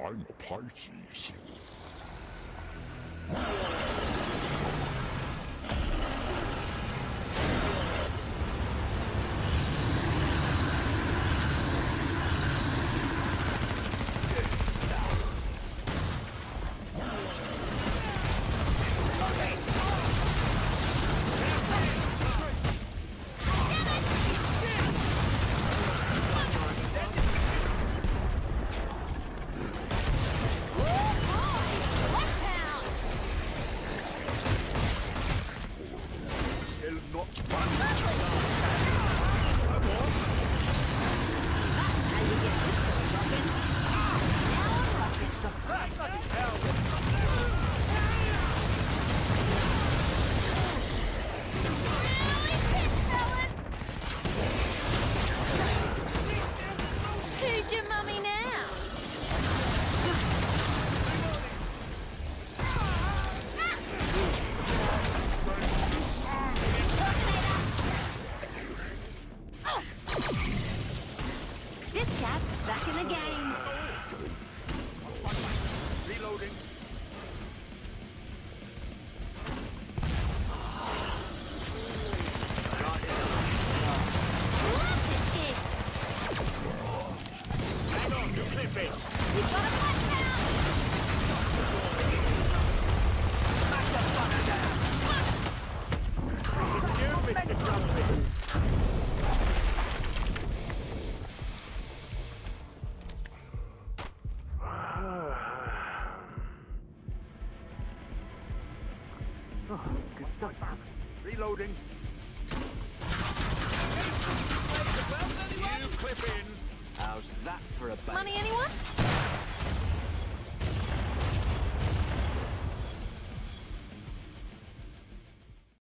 I'm a Pisces. Who's your mummy now? This cat's back in the game. Reloading. Love this kid. Hang on, you're clipping. We've got a punch now. Back the fucker down. You Mr. Grumpy. Oh, good stuff. Reloading. You clip in. How's that for a bait? Money, anyone?